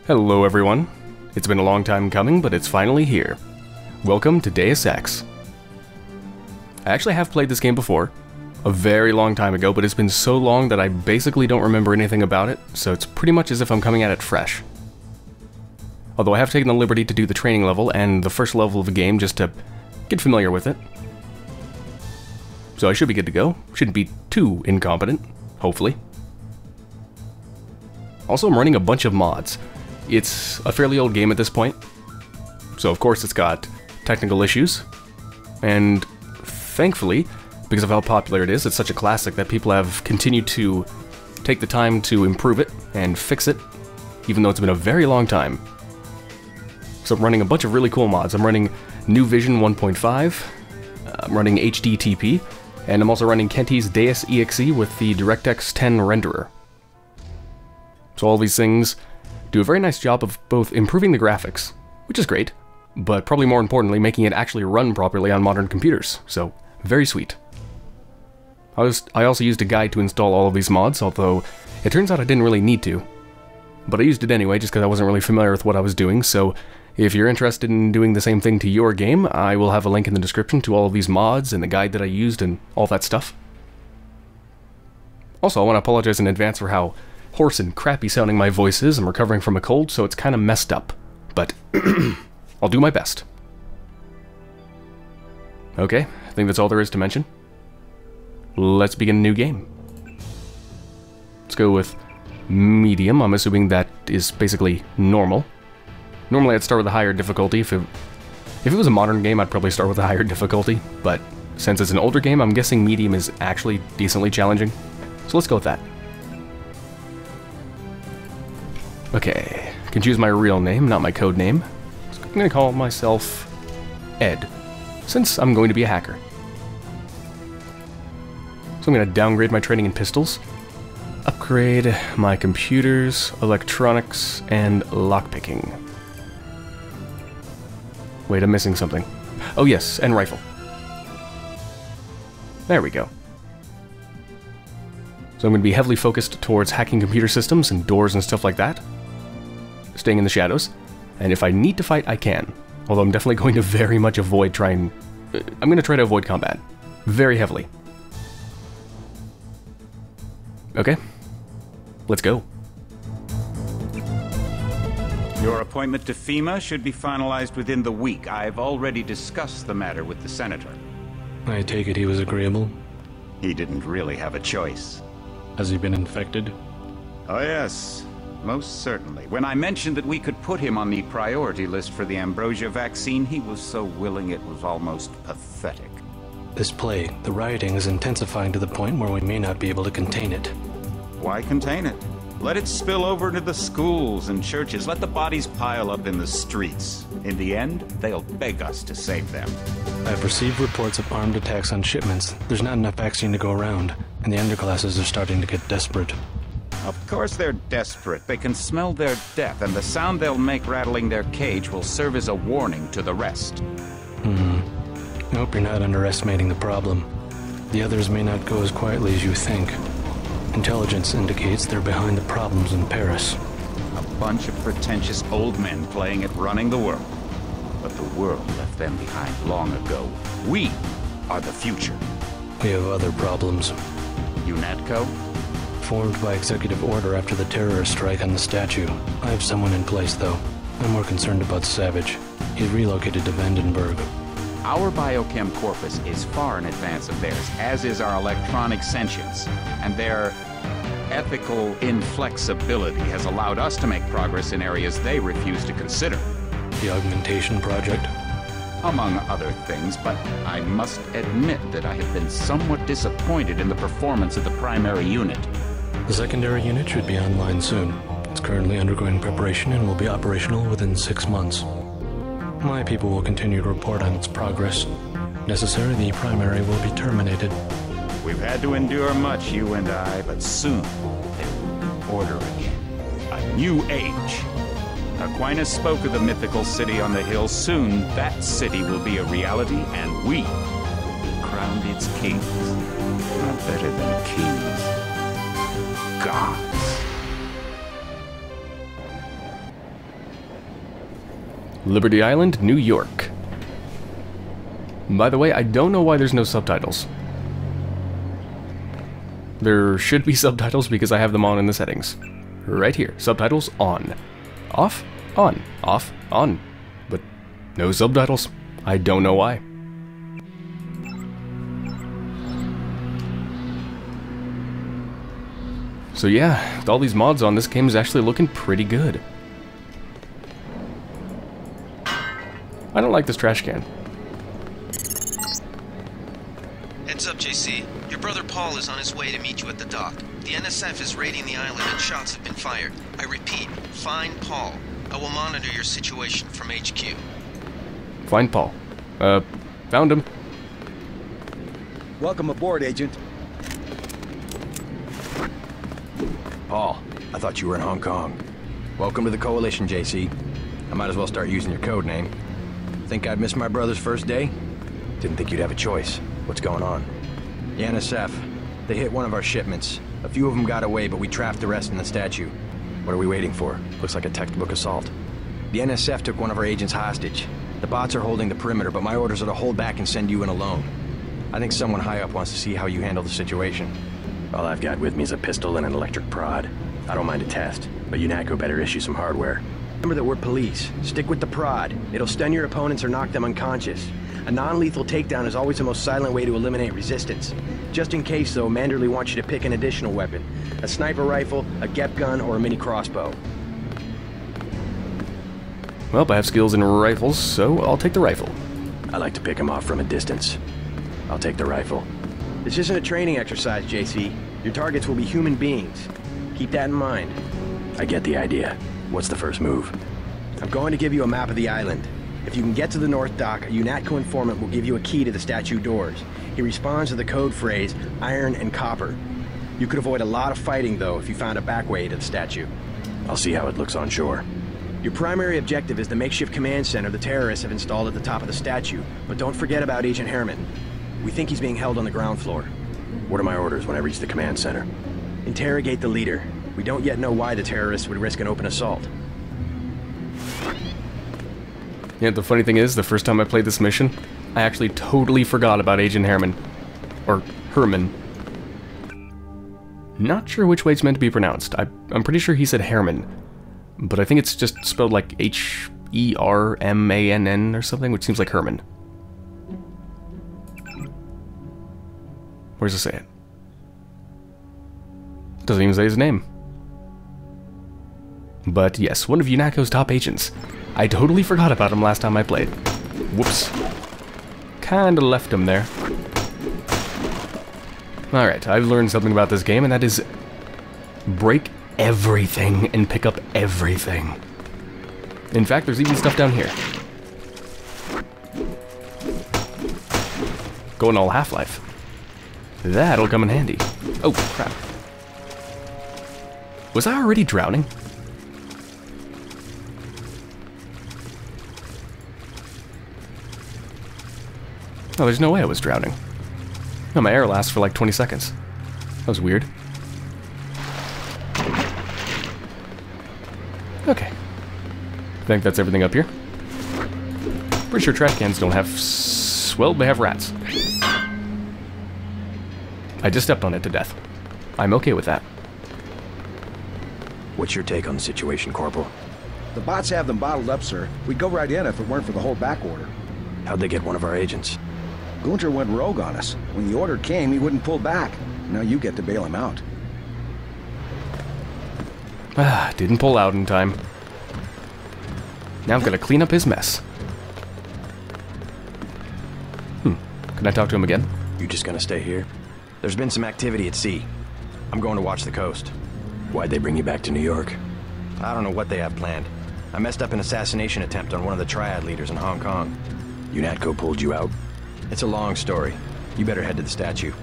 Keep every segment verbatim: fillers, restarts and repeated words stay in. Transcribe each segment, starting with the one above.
Hello everyone. It's been a long time coming, but it's finally here. Welcome to Deus Ex. I actually have played this game before, a very long time ago, but it's been so long that I basically don't remember anything about it, so it's pretty much as if I'm coming at it fresh. Although I have taken the liberty to do the training level and the first level of the game just to get familiar with it. So I should be good to go. Shouldn't be too incompetent, hopefully. Also, I'm running a bunch of mods. It's a fairly old game at this point, so of course it's got technical issues, and thankfully, because of how popular it is, it's such a classic that people have continued to take the time to improve it and fix it, even though it's been a very long time. So I'm running a bunch of really cool mods. I'm running New Vision one point five, I'm running H D T P, and I'm also running Kenty's Deus Ex with the DirectX ten renderer. So all these things do a very nice job of both improving the graphics, which is great, but probably more importantly, making it actually run properly on modern computers, so very sweet. I, was, I also used a guide to install all of these mods, although it turns out I didn't really need to. But I used it anyway, just because I wasn't really familiar with what I was doing, so if you're interested in doing the same thing to your game, I will have a link in the description to all of these mods and the guide that I used and all that stuff. Also, I want to apologize in advance for how hoarse and crappy sounding my voice is. I'm recovering from a cold, so it's kind of messed up, but I'll do my best. Okay, I think that's all there is to mention. Let's begin a new game. Let's go with medium. I'm assuming that is basically normal. Normally I'd start with a higher difficulty. If it, if it was a modern game, I'd probably start with a higher difficulty, but since it's an older game, I'm guessing medium is actually decently challenging. So let's go with that. Okay, I can choose my real name, not my code name. So I'm going to call myself Ed, since I'm going to be a hacker. So I'm going to downgrade my training in pistols, upgrade my computers, electronics, and lockpicking. Wait, I'm missing something. Oh yes, and rifle. There we go. So I'm going to be heavily focused towards hacking computer systems and doors and stuff like that. Staying in the shadows, and if I need to fight, I can. Although I'm definitely going to very much avoid trying... I'm going to try to avoid combat. Very heavily. Okay. Let's go. Your appointment to FEMA should be finalized within the week. I've already discussed the matter with the Senator. I take it he was agreeable? He didn't really have a choice. Has he been infected? Oh yes. Most certainly. When I mentioned that we could put him on the priority list for the ambrosia vaccine, he was so willing it was almost pathetic. This plague, the rioting is intensifying to the point where we may not be able to contain it. Why contain it? Let it spill over into the schools and churches. Let the bodies pile up in the streets. In the end, they'll beg us to save them. I've received reports of armed attacks on shipments. There's not enough vaccine to go around, and the underclasses are starting to get desperate. Of course they're desperate. They can smell their death, and the sound they'll make rattling their cage will serve as a warning to the rest. Hmm. I hope you're not underestimating the problem. The others may not go as quietly as you think. Intelligence indicates they're behind the problems in Paris. A bunch of pretentious old men playing at running the world. But the world left them behind long ago. We are the future. We have other problems. UNATCO? Formed by executive order after the terrorist strike on the statue. I have someone in place, though. I'm more concerned about Savage. He's relocated to Vandenberg. Our biochem corpus is far in advance of theirs, as is our electronic sentience. And their ethical inflexibility has allowed us to make progress in areas they refuse to consider. The augmentation project? Among other things, but I must admit that I have been somewhat disappointed in the performance of the primary unit. The secondary unit should be online soon. It's currently undergoing preparation and will be operational within six months. My people will continue to report on its progress. Necessary, the primary will be terminated. We've had to endure much, you and I, but soon there will be order again. A new age. Aquinas spoke of the mythical city on the hill. Soon, that city will be a reality, and we will be crowned its kings. Not better than kings. Gods. Liberty Island, New York. By the way, I don't know why there's no subtitles. There should be subtitles because I have them on in the settings. Right here, subtitles on. Off, on, off, on. But no subtitles. I don't know why. So yeah, with all these mods on, this game is actually looking pretty good. I don't like this trash can. Heads up, J C. Your brother Paul is on his way to meet you at the dock. The N S F is raiding the island and shots have been fired. I repeat, find Paul. I will monitor your situation from H Q. Find Paul. Uh, found him. Welcome aboard, Agent. Paul, I thought you were in Hong Kong. Welcome to the Coalition, J C. I might as well start using your code name. Think I'd miss my brother's first day? Didn't think you'd have a choice. What's going on? The N S F. They hit one of our shipments. A few of them got away, but we trapped the rest in the statue. What are we waiting for? Looks like a textbook assault. The N S F took one of our agents hostage. The bots are holding the perimeter, but my orders are to hold back and send you in alone. I think someone high up wants to see how you handle the situation. All I've got with me is a pistol and an electric prod. I don't mind a test, but UNATCO better issue some hardware. Remember that we're police. Stick with the prod. It'll stun your opponents or knock them unconscious. A non-lethal takedown is always the most silent way to eliminate resistance. Just in case, though, Manderley wants you to pick an additional weapon. A sniper rifle, a G E P gun, or a mini crossbow. Well, I have skills in rifles, so I'll take the rifle. I like to pick them off from a distance. I'll take the rifle. This isn't a training exercise, J C. Your targets will be human beings. Keep that in mind. I get the idea. What's the first move? I'm going to give you a map of the island. If you can get to the North Dock, a UNATCO informant will give you a key to the statue doors. He responds to the code phrase, iron and copper. You could avoid a lot of fighting, though, if you found a back way to the statue. I'll see how it looks on shore. Your primary objective is the makeshift command center the terrorists have installed at the top of the statue. But don't forget about Agent Herman. We think he's being held on the ground floor. What are my orders when I reach the command center? Interrogate the leader. We don't yet know why the terrorists would risk an open assault. Yeah, the funny thing is, the first time I played this mission, I actually totally forgot about Agent Herman. Or Herman. Not sure which way it's meant to be pronounced. I, I'm pretty sure he said Herman. But I think it's just spelled like H E R M A N N or something, which seems like Herman. Where does it say it? Doesn't even say his name. But yes, one of UNATCO's top agents. I totally forgot about him last time I played. Whoops. Kinda left him there. Alright, I've learned something about this game, and that is break everything and pick up everything. In fact, there's even stuff down here. Going all Half-Life. That'll come in handy. Oh, crap. Was I already drowning? Oh, there's no way I was drowning. No, my air lasts for like twenty seconds. That was weird. Okay. I think that's everything up here. Pretty sure trash cans don't have... S well, they have rats. I just stepped on it to death. I'm okay with that. What's your take on the situation, Corporal? The bots have them bottled up, sir. We'd go right in if it weren't for the whole back order. How'd they get one of our agents? Gunter went rogue on us. When the order came, he wouldn't pull back. Now you get to bail him out. Ah, didn't pull out in time. Now I've got to clean up his mess. Hmm. Can I talk to him again? You just gonna stay here? There's been some activity at sea. I'm going to watch the coast. Why'd they bring you back to New York? I don't know what they have planned. I messed up an assassination attempt on one of the Triad leaders in Hong Kong. UNATCO pulled you out? It's a long story. You better head to the statue.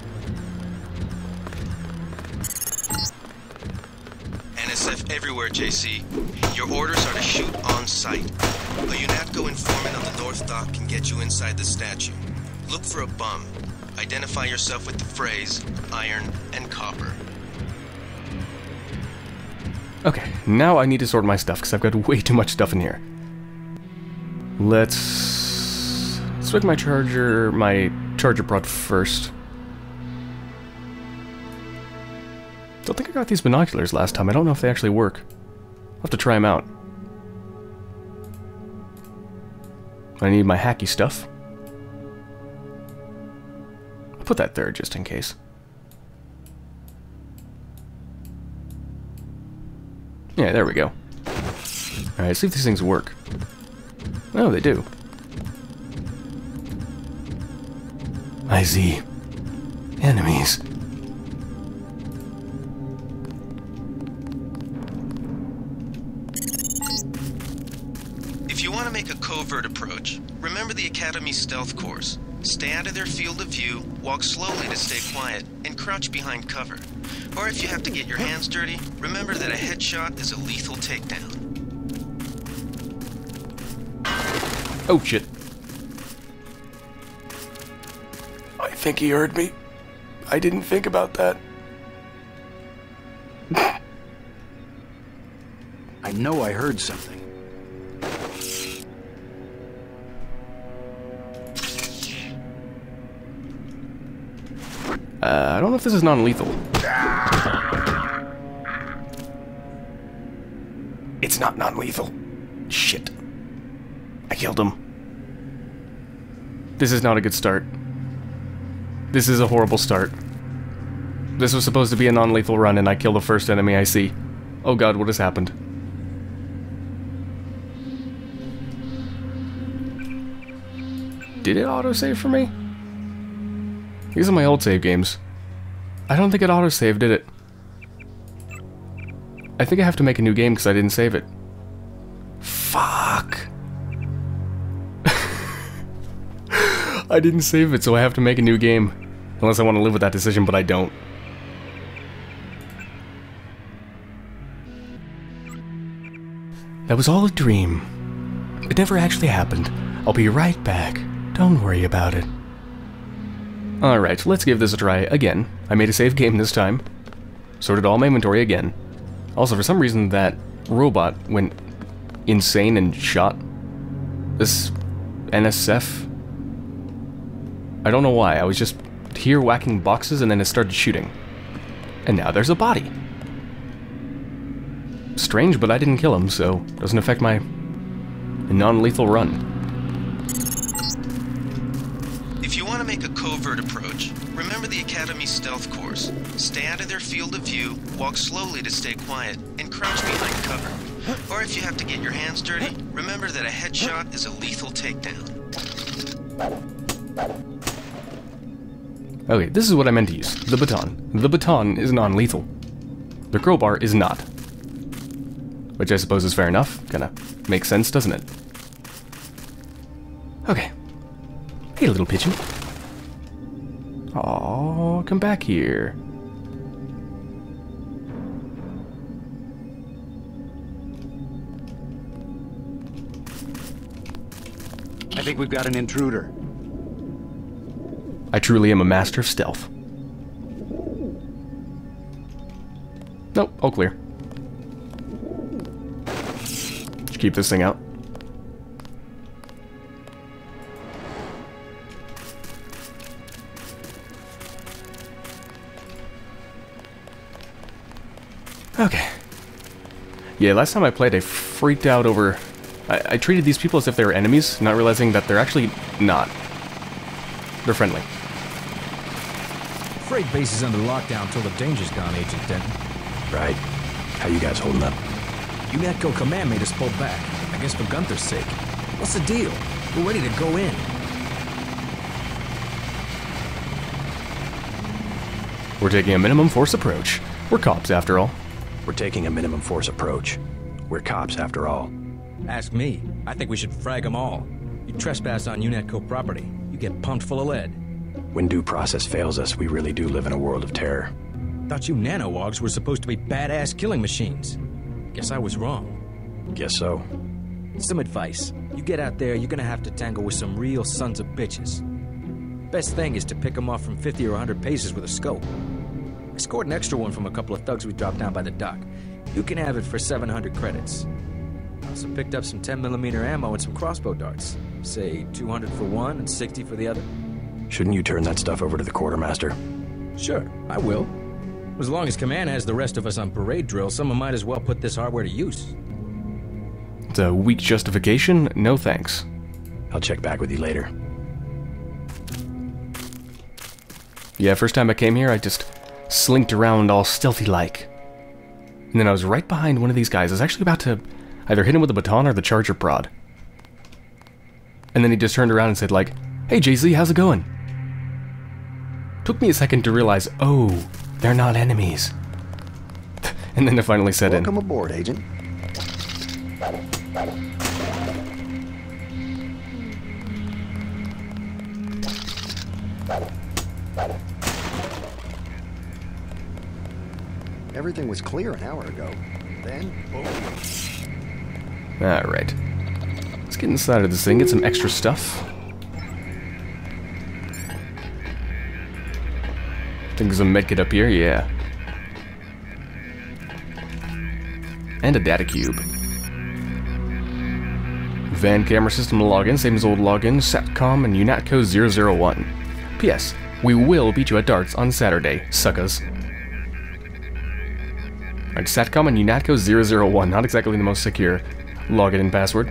N S F everywhere, J C. Your orders are to shoot on sight. A UNATCO informant on the North Dock can get you inside the statue. Look for a bum. Identify yourself with the phrase, iron and copper. Okay, now I need to sort my stuff, because I've got way too much stuff in here. Let's switch my charger, my charger prod first. Don't think I got these binoculars last time. I don't know if they actually work. I'll have to try them out. I need my hacky stuff. I'll put that there just in case. Yeah, there we go. Alright, see if these things work. Oh, they do. I see. Enemies. If you want to make a covert approach, remember the Academy's stealth course. Stay out of their field of view, walk slowly to stay quiet, and crouch behind cover. Or if you have to get your hands dirty, remember that a headshot is a lethal takedown. Oh, shit. I think he heard me. I didn't think about that. I know I heard something. Uh, I don't know if this is non-lethal. It's not non-lethal. Shit. I killed him. This is not a good start. This is a horrible start. This was supposed to be a non-lethal run and I kill the first enemy I see. Oh god, what has happened? Did it autosave for me? These are my old save games. I don't think it autosaved, did it? I think I have to make a new game because I didn't save it. Fuck. I didn't save it, so I have to make a new game. Unless I want to live with that decision, but I don't. That was all a dream. It never actually happened. I'll be right back. Don't worry about it. Alright, let's give this a try again. I made a save game this time. Sorted all my inventory again. Also, for some reason, that robot went insane and shot this N S F. I don't know why. I was just here whacking boxes and then it started shooting. And now there's a body. Strange, but I didn't kill him, so it doesn't affect my non-lethal run. If you want to make a covert approach, remember the Academy's stealth course. Stay out of their field of view, walk slowly to stay quiet, and crouch behind cover. Or if you have to get your hands dirty, remember that a headshot is a lethal takedown. Okay, this is what I meant to use. The baton. The baton is non-lethal. The crowbar is not. Which I suppose is fair enough. Kinda makes sense, doesn't it? Okay. Hey, little pigeon. Aww, come back here. I think we've got an intruder. I truly am a master of stealth. Nope, all clear. Just keep this thing out. Okay. Yeah, last time I played, I freaked out over... I, I treated these people as if they were enemies, not realizing that they're actually not. They're friendly. Freight base is under lockdown till the danger's gone, Agent Denton. Right. How you guys holding up? UNATCO Command made us pull back. I guess for Gunther's sake. What's the deal? We're ready to go in. We're taking a minimum force approach. We're cops, after all. We're taking a minimum force approach. We're cops, after all. Ask me. I think we should frag them all. You trespass on UNATCO property, you get pumped full of lead. When due process fails us, we really do live in a world of terror. Thought you nanowogs were supposed to be badass killing machines. Guess I was wrong. Guess so. Some advice. You get out there, you're gonna have to tangle with some real sons of bitches. Best thing is to pick them off from fifty or a hundred paces with a scope. I scored an extra one from a couple of thugs we dropped down by the dock. You can have it for seven hundred credits. Also picked up some ten millimeter ammo and some crossbow darts. Say two hundred for one and sixty for the other. Shouldn't you turn that stuff over to the quartermaster? Sure, I will. As long as Command has the rest of us on parade drill, someone might as well put this hardware to use. It's a weak justification? No thanks. I'll check back with you later. Yeah, first time I came here, I just slinked around all stealthy-like. And then I was right behind one of these guys. I was actually about to either hit him with a baton or the charger prod. And then he just turned around and said, like, "Hey, J Z, how's it going?" Took me a second to realize, oh, they're not enemies. And then it finally set in. Welcome aboard, Agent. Everything was clear an hour ago. Then, boom. Alright. Let's get inside of this thing, get some extra stuff. Think there's a medkit up here? Yeah. And a data cube. Van camera system login, same as old login, Satcom and UNATCO zero zero one. P S. We will beat you at darts on Saturday, suckers. Alright, Satcom and UNATCO zero zero one, not exactly the most secure login and password.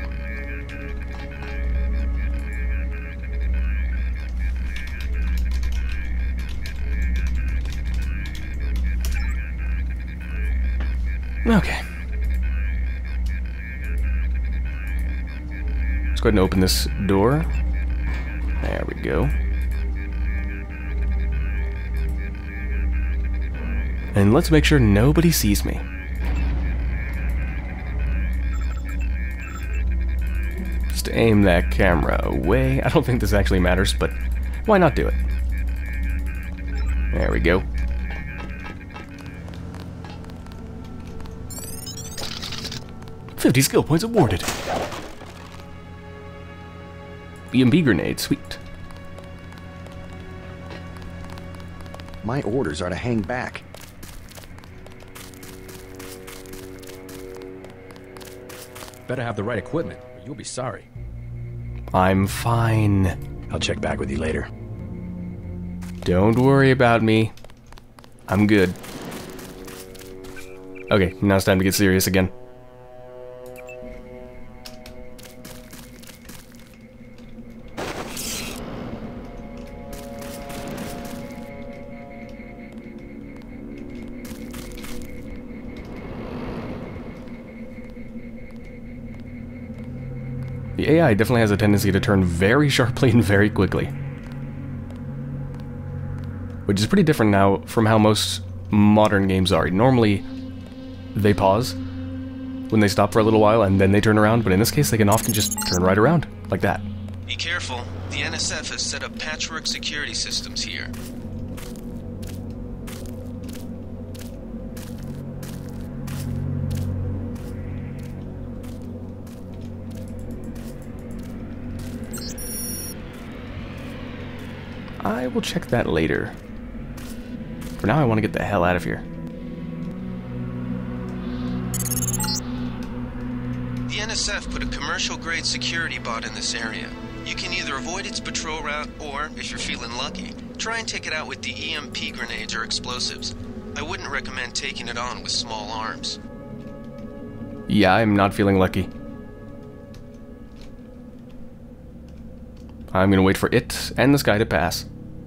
Okay. Let's go ahead and open this door. There we go. And let's make sure nobody sees me. Just aim that camera away. I don't think this actually matters, but why not do it? There we go. fifty skill points awarded. E M P grenade, sweet. My orders are to hang back. Better have the right equipment, or you'll be sorry. I'm fine. I'll check back with you later. Don't worry about me. I'm good. Okay, now it's time to get serious again. The A I definitely has a tendency to turn very sharply and very quickly. Which is pretty different now from how most modern games are. Normally, they pause when they stop for a little while and then they turn around, but in this case they can often just turn right around, like that. Be careful. The N S F has set up patchwork security systems here. I will check that later. For now, I want to get the hell out of here. The N S F put a commercial-grade security bot in this area. You can either avoid its patrol route, or, if you're feeling lucky, try and take it out with the E M P grenades or explosives. I wouldn't recommend taking it on with small arms. Yeah, I'm not feeling lucky. I'm gonna wait for it and this guy to pass.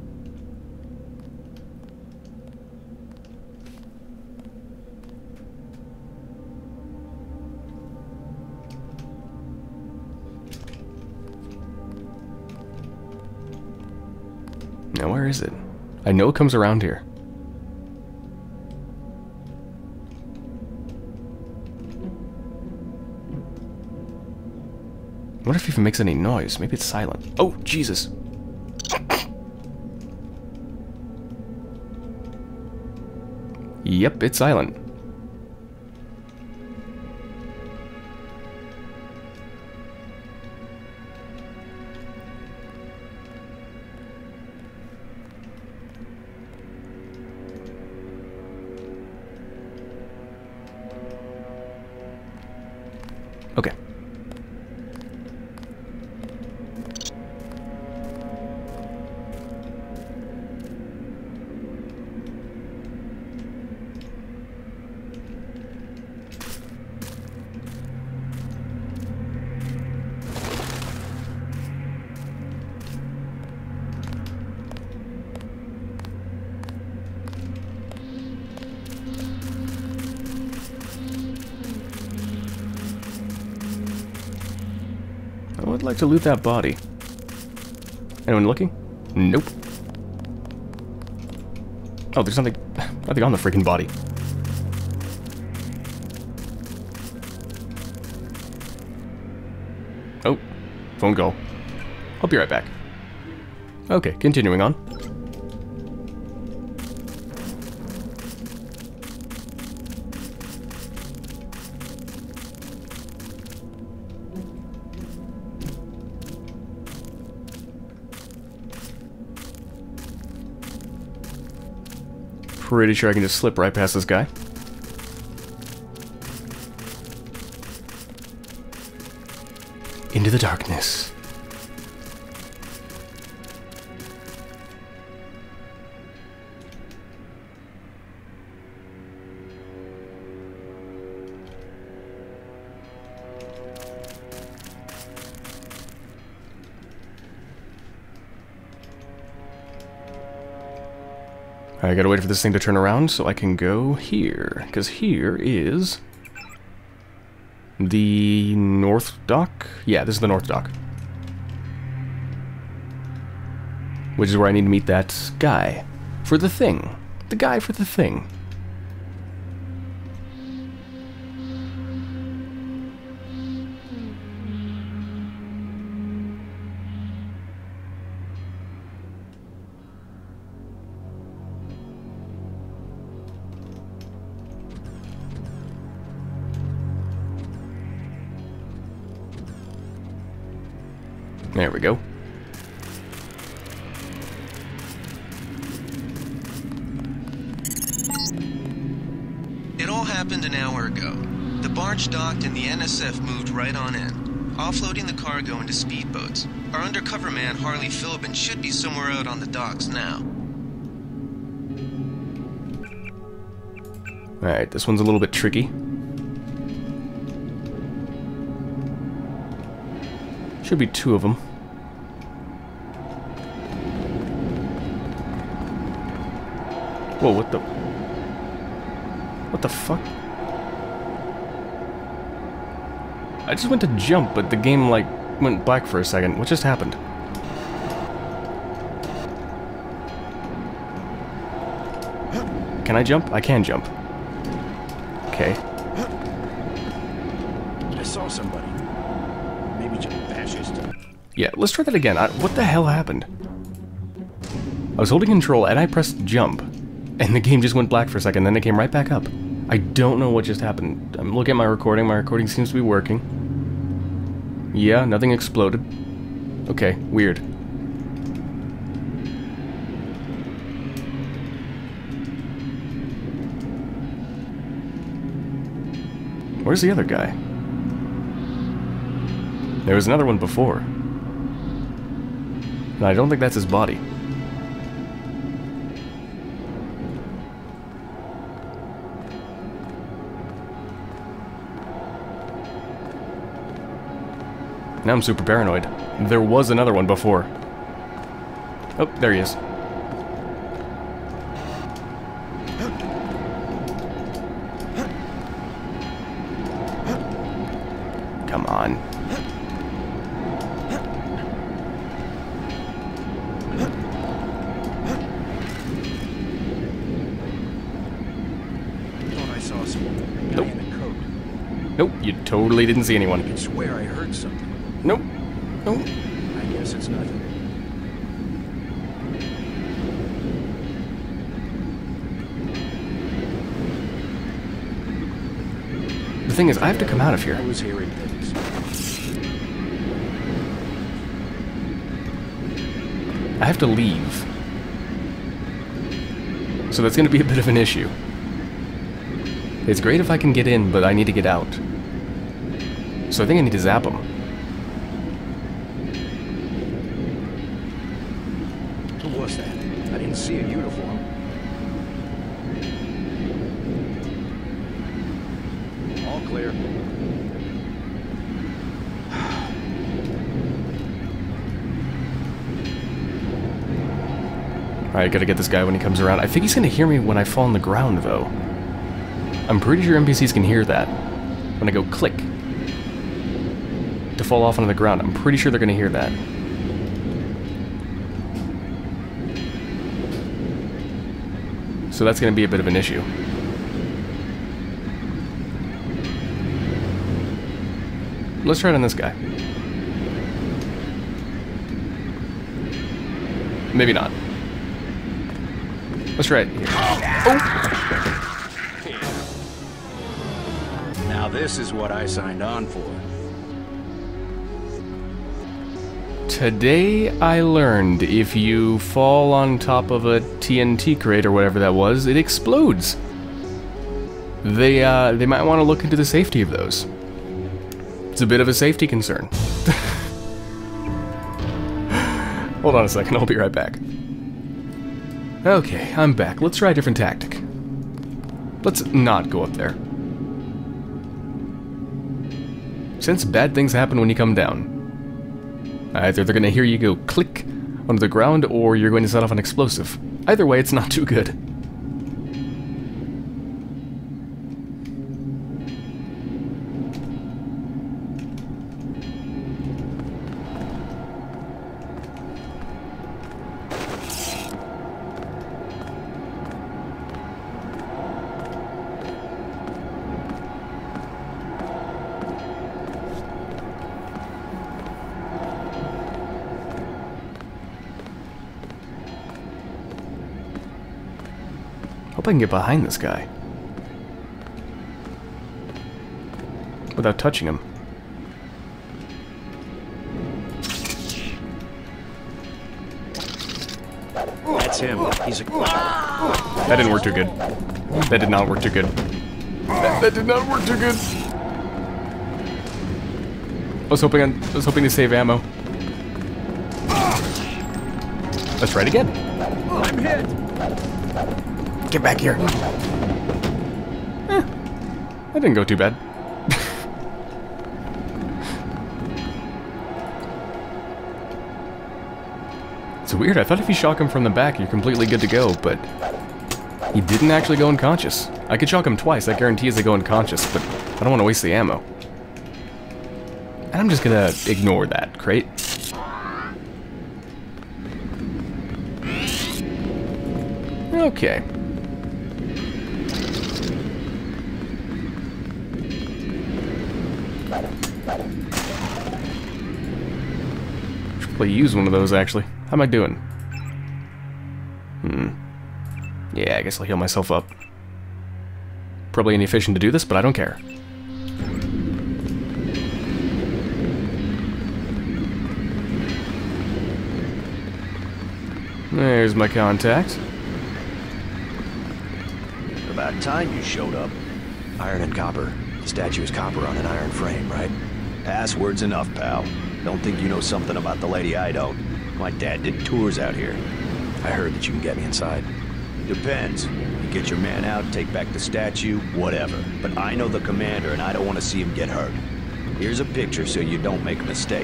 Now, where is it? I know it comes around here. I wonder if it even makes any noise. Maybe it's silent. Oh, Jesus. Yep, it's silent. Okay. I would like to loot that body. Anyone looking? Nope. Oh, there's nothing, nothing on the freaking body. Oh, phone call. I'll be right back. Okay, continuing on. Pretty sure I can just slip right past this guy. Into the darkness. I gotta wait for this thing to turn around so I can go here, because here is the north dock? Yeah, this is the north dock. Which is where I need to meet that guy. For the thing. The guy for the thing. There we go. It all happened an hour ago. The barge docked and the N S F moved right on in, offloading the cargo into speedboats. Our undercover man, Harley Philbin, should be somewhere out on the docks now. Alright, this one's a little bit tricky. Should be two of them. Whoa, what the... What the fuck? I just went to jump, but the game, like, went black for a second. What just happened? Can I jump? I can jump. Okay. I saw somebody. Maybe just fascist. Yeah, let's try that again. I, what the hell happened? I was holding control and I pressed jump. And the game just went black for a second, then it came right back up. I don't know what just happened. I'm looking at my recording. My recording seems to be working. Yeah, nothing exploded. Okay, weird. Where's the other guy? There was another one before. And I don't think that's his body. Now I'm super paranoid. There was another one before. Oh, there he is. Come on. Thought I saw someone. Nope. In a coat. Nope, you totally didn't see anyone. I could swear I heard something. Nope. Nope. I guess it's nothing. The thing is, I have to come out of here. I was hearing things. I have to leave. So that's going to be a bit of an issue. It's great if I can get in, but I need to get out. So I think I need to zap him. Who was that? I didn't see a uniform. All clear. Alright, gotta get this guy when he comes around. I think he's gonna hear me when I fall on the ground, though. I'm pretty sure N P Cs can hear that. When I go click. The fall off onto the ground. I'm pretty sure they're gonna hear that. So that's gonna be a bit of an issue. Let's try it on this guy. Maybe not. Let's try it here. Oh! Now this is what I signed on for. Today I learned if you fall on top of a T N T crate or whatever that was, it explodes. They, uh, they might want to look into the safety of those. It's a bit of a safety concern. Hold on a second, I'll be right back. Okay, I'm back. Let's try a different tactic. Let's not go up there. Since bad things happen when you come down. Either they're going to hear you go click onto the ground, or you're going to set off an explosive. Either way, it's not too good. Hope I can get behind this guy without touching him. That's him. He's a... That didn't work too good. That did not work too good. That, that did not work too good. I was hoping on, I was hoping to save ammo. Let's try it again. I'm hit. Get back here. Eh, that didn't go too bad. It's weird, I thought if you shock him from the back, you're completely good to go, but he didn't actually go unconscious. I could shock him twice, that guarantees they go unconscious, but I don't want to waste the ammo. And I'm just gonna ignore that crate. Okay. Should probably use one of those, actually. How am I doing? Hmm. Yeah, I guess I'll heal myself up. Probably inefficient to do this, but I don't care. There's my contact. About time you showed up. Iron and copper. The statue is copper on an iron frame, right? Password's enough, pal. Don't think you know something about the lady I don't. My dad did tours out here. I heard that you can get me inside. Depends. You get your man out, take back the statue, whatever. But I know the commander and I don't want to see him get hurt. Here's a picture so you don't make a mistake.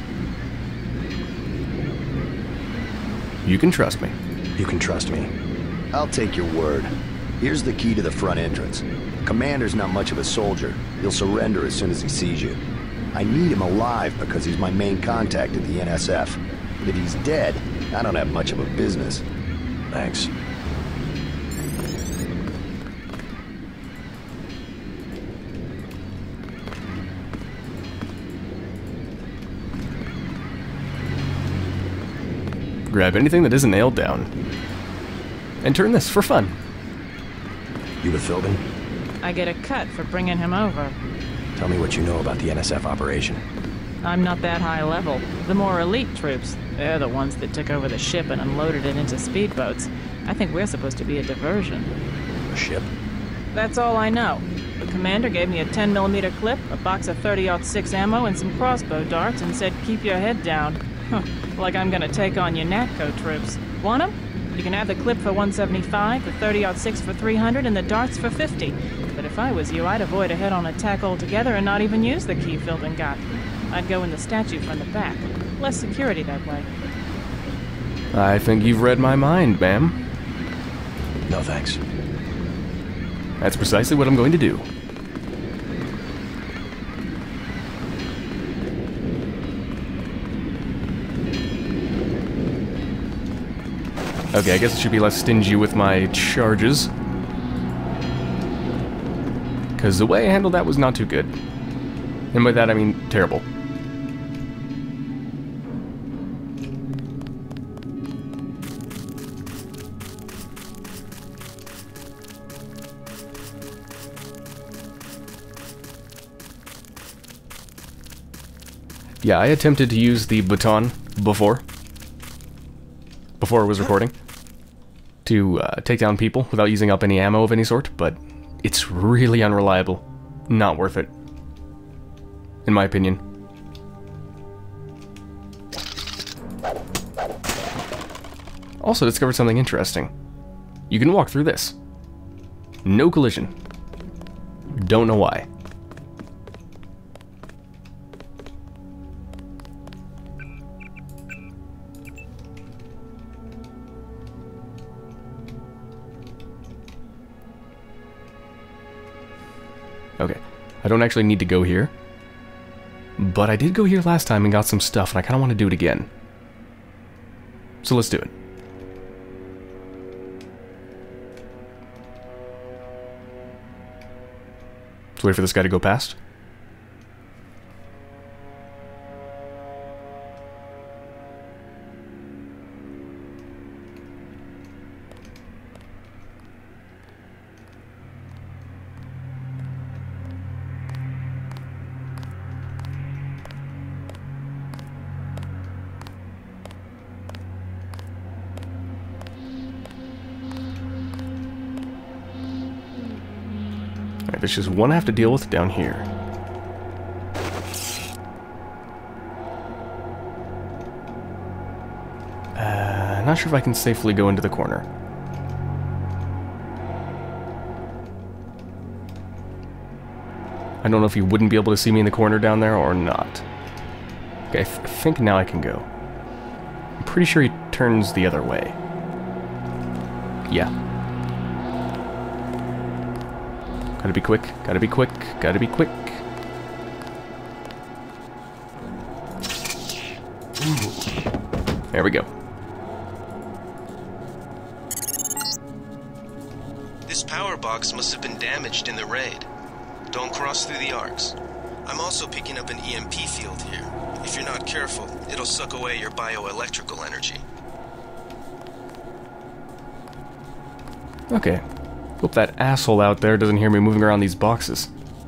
You can trust me. You can trust me. I'll take your word. Here's the key to the front entrance. Commander's not much of a soldier. He'll surrender as soon as he sees you. I need him alive because he's my main contact at the N S F. But if he's dead, I don't have much of a business. Thanks. Grab anything that isn't nailed down. And turn this for fun. You with Philbin? I get a cut for bringing him over. Tell me what you know about the N S F operation. I'm not that high level. The more elite troops, they're the ones that took over the ship and unloaded it into speedboats. I think we're supposed to be a diversion. A ship? That's all I know. The commander gave me a ten millimeter clip, a box of thirty aught six ammo, and some crossbow darts and said keep your head down. Huh, like I'm gonna take on your NATCO troops. Want 'em? You can have the clip for one seventy-five, the thirty aught six for three hundred, and the darts for fifty. But if I was you, I'd avoid a head-on attack altogether and not even use the key Philbin got. I'd go in the statue from the back. Less security that way. I think you've read my mind, ma'am. No thanks. That's precisely what I'm going to do. Okay, I guess I should be less stingy with my charges. Because the way I handled that was not too good. And by that I mean terrible. Yeah, I attempted to use the baton before. Before I was recording. To uh, take down people without using up any ammo of any sort, but it's really unreliable. Not worth it. In my opinion. Also discovered something interesting. You can walk through this. No collision. Don't know why. Okay, I don't actually need to go here. But I did go here last time and got some stuff, and I kind of want to do it again. So let's do it. Let's wait for this guy to go past. Alright, there's just one I have to deal with down here. Uh, not sure if I can safely go into the corner. I don't know if he wouldn't be able to see me in the corner down there or not. Okay, I, th I think now I can go. I'm pretty sure he turns the other way. Yeah. Gotta be quick, gotta be quick, gotta be quick. There we go. This power box must have been damaged in the raid. Don't cross through the arcs. I'm also picking up an E M P field here. If you're not careful, it'll suck away your bioelectrical energy. Okay. Hope that asshole out there doesn't hear me moving around these boxes.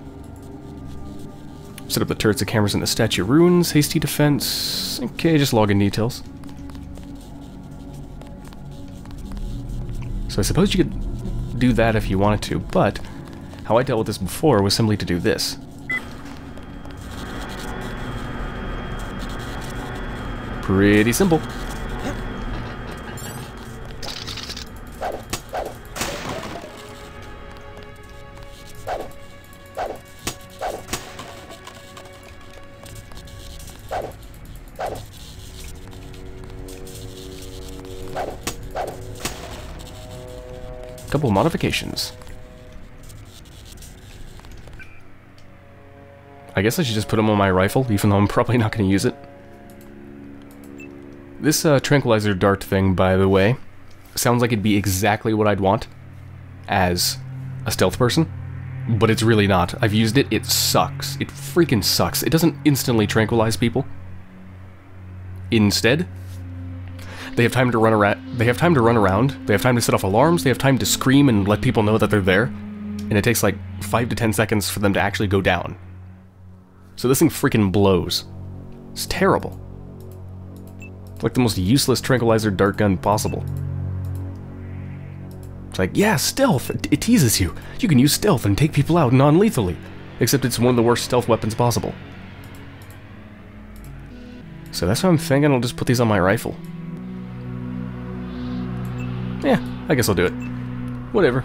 Set up the turrets and cameras in the statue ruins. Hasty defense. Okay, just login details. So I suppose you could do that if you wanted to, but how I dealt with this before was simply to do this. Pretty simple. Couple modifications. I guess I should just put them on my rifle, even though I'm probably not going to use it. This uh, tranquilizer dart thing, by the way, sounds like it'd be exactly what I'd want as a stealth person, but it's really not. I've used it, it sucks. It freaking sucks. It doesn't instantly tranquilize people. Instead, they have time to run around. They have time to run around. They have time to set off alarms. They have time to scream and let people know that they're there. And it takes like five to ten seconds for them to actually go down. So this thing freaking blows. It's terrible. It's like the most useless tranquilizer dart gun possible. It's like, yeah, stealth. It, it teases you. You can use stealth and take people out non-lethally. Except it's one of the worst stealth weapons possible. So that's what I'm thinking. I'll just put these on my rifle. Yeah, I guess I'll do it. Whatever.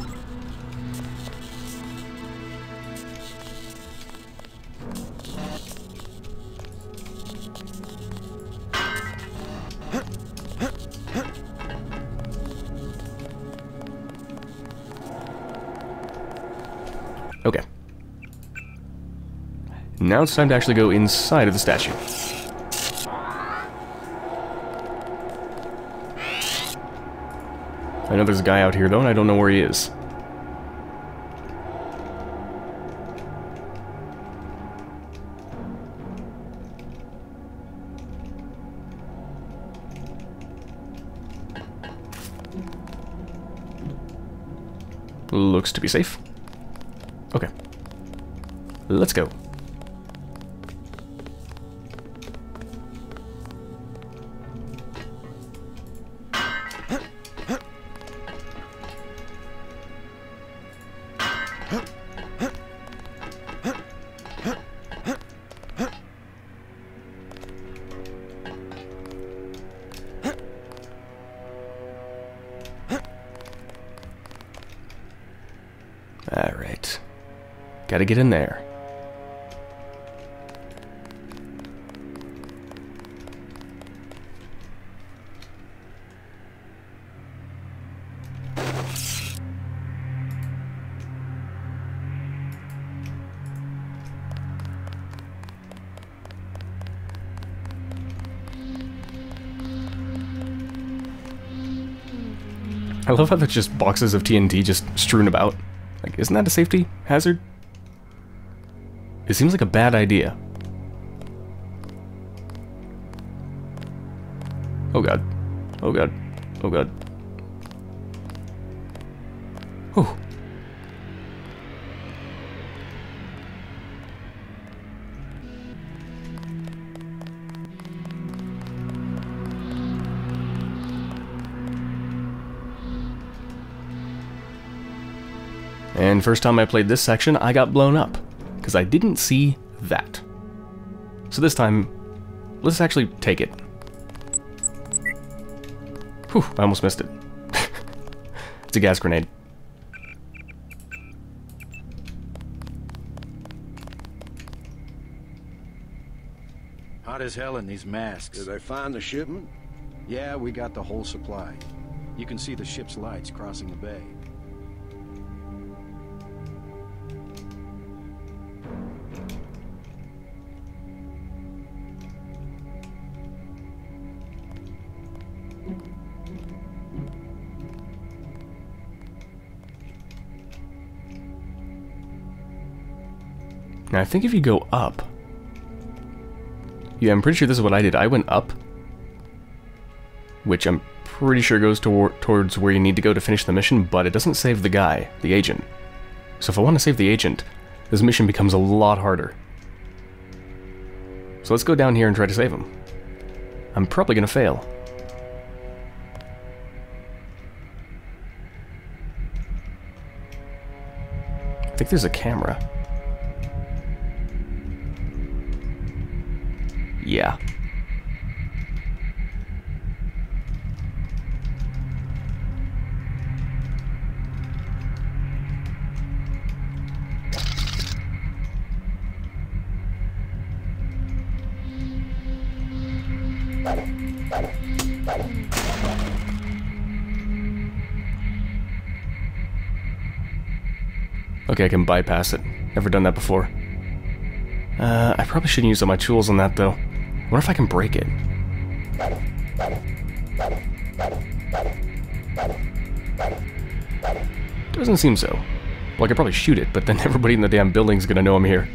Okay. Now it's time to actually go inside of the statue. I know there's a guy out here, though, and I don't know where he is. Looks to be safe. Okay. Let's go. Alright. Gotta get in there. I love how there's just boxes of T N T just strewn about. Like, isn't that a safety hazard? It seems like a bad idea. Oh god. Oh god. Oh god. Whew. And first time I played this section, I got blown up, because I didn't see that. So this time, let's actually take it. Whew, I almost missed it. It's a gas grenade. Hot as hell in these masks. Did they find the shipment? Yeah, we got the whole supply. You can see the ship's lights crossing the bay. Now I think if you go up... Yeah, I'm pretty sure this is what I did. I went up, which I'm pretty sure goes to towards where you need to go to finish the mission, but it doesn't save the guy, the agent. So if I want to save the agent, this mission becomes a lot harder. So let's go down here and try to save him. I'm probably gonna fail. I think there's a camera. Yeah. Okay, I can bypass it. Never done that before. Uh, I probably shouldn't use all my tools on that, though. I wonder if I can break it. Doesn't seem so. Well, I could probably shoot it, but then everybody in the damn building's gonna know I'm here.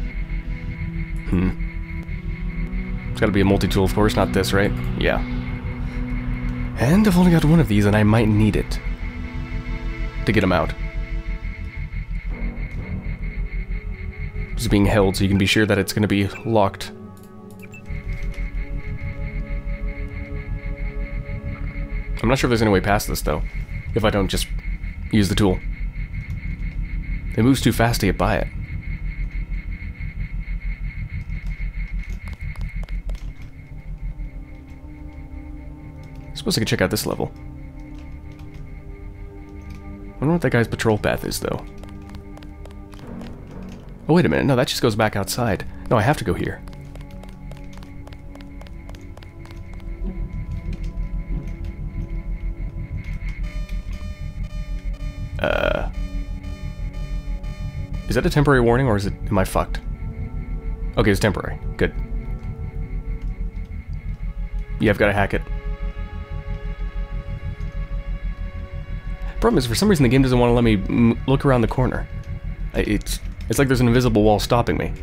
Hmm. It's gotta be a multi-tool, of course, not this, right? Yeah. And I've only got one of these, and I might need it to get him out. It's being held, so you can be sure that it's gonna be locked. I'm not sure if there's any way past this, though, if I don't just use the tool. It moves too fast to get by it. I suppose I could check out this level. I wonder what that guy's patrol path is, though. Oh, wait a minute. No, that just goes back outside. No, I have to go here. Uh... Is that a temporary warning, or is it... am I fucked? Okay, it's temporary. Good. Yeah, I've got to hack it. Problem is, for some reason, the game doesn't want to let me m look around the corner. I, it's, it's like there's an invisible wall stopping me.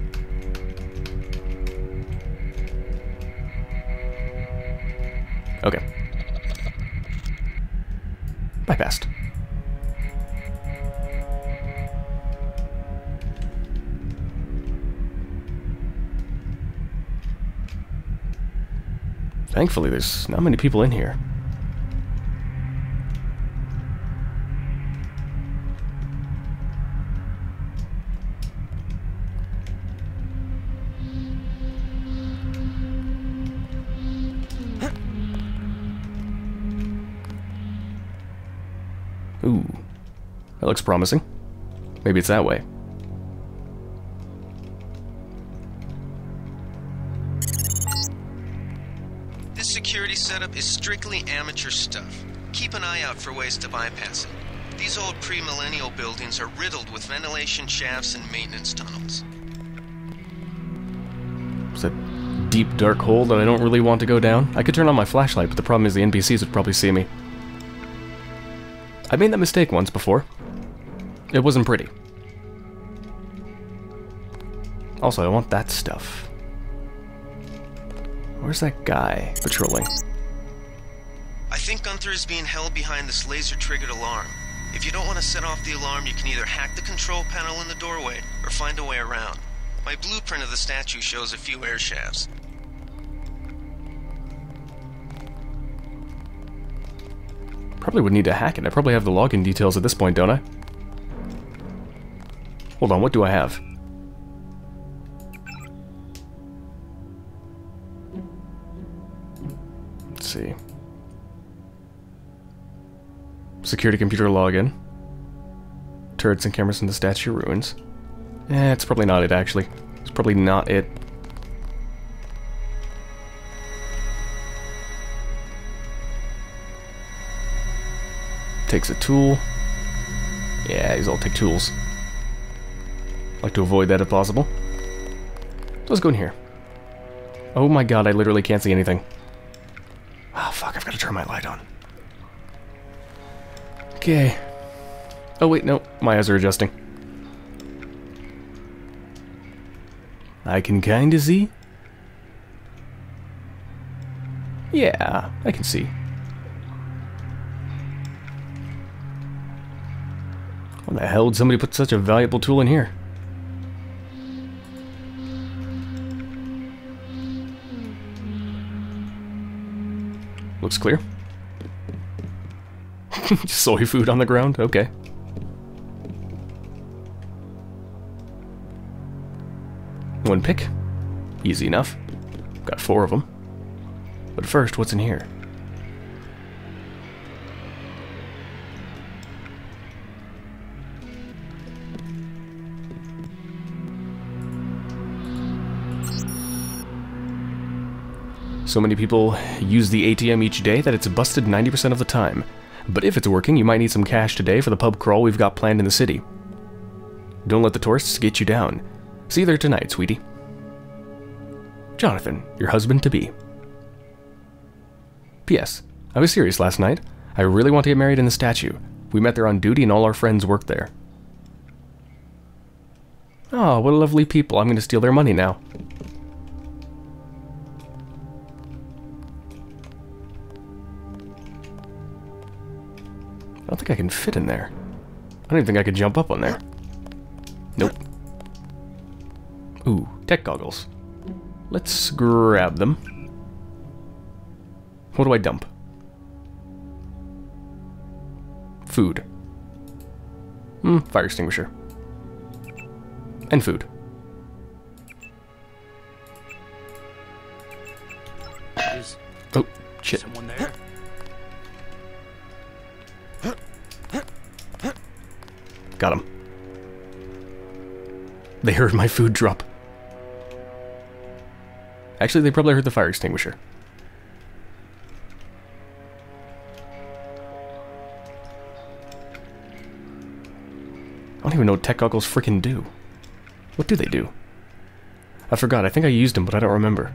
Okay. Bypassed. Thankfully, there's not many people in here. Ooh, that looks promising. Maybe it's that way. This security setup is strictly amateur stuff. Keep an eye out for ways to bypass it. These old pre-millennial buildings are riddled with ventilation shafts and maintenance tunnels. It's a deep, dark hole that I don't really want to go down. I could turn on my flashlight, but the problem is the N P Cs would probably see me. I made that mistake once before. It wasn't pretty. Also, I want that stuff. Where's that guy patrolling? I think Gunther is being held behind this laser-triggered alarm. If you don't want to set off the alarm, you can either hack the control panel in the doorway or find a way around. My blueprint of the statue shows a few air shafts. Probably would need to hack it. I probably have the login details at this point, don't I? Hold on, what do I have? Let's see. Security computer login. Turrets and cameras in the statue ruins. Eh, it's probably not it, actually. It's probably not it. Takes a tool. Yeah, these all take tools. Like to avoid that if possible. Let's go in here. Oh my god, I literally can't see anything. Oh fuck, I've got to turn my light on. Okay. Oh wait, no, my eyes are adjusting. I can kinda see. Yeah, I can see. Why the hell did somebody put such a valuable tool in here? Looks clear. Soy food on the ground? Okay. One pick. Easy enough. Got four of them. But first, what's in here? So many people use the A T M each day that it's busted ninety percent of the time. But if it's working, you might need some cash today for the pub crawl we've got planned in the city. Don't let the tourists get you down. See you there tonight, sweetie. Jonathan, your husband-to-be. P S. I was serious last night. I really want to get married in the statue. We met there on duty and all our friends worked there. Oh, what a lovely people. I'm going to steal their money now. I don't think I can fit in there. I don't even think I could jump up on there. Nope. Ooh, tech goggles. Let's grab them. What do I dump? Food. Hmm, fire extinguisher. And food. Is Oh, shit. someone there? Got him. They heard my food drop. Actually, they probably heard the fire extinguisher. I don't even know what tech goggles frickin' do. What do they do? I forgot. I think I used them, but I don't remember.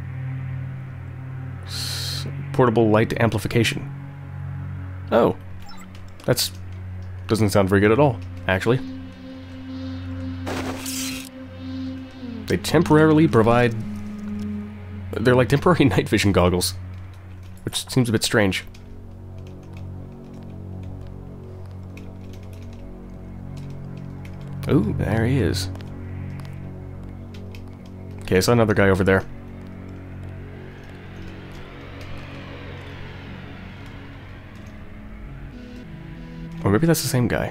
S- portable light amplification. Oh. That's... doesn't sound very good at all, actually. They temporarily provide... They're like temporary night vision goggles, which seems a bit strange. Ooh, there he is. Okay, I saw another guy over there. Or maybe that's the same guy.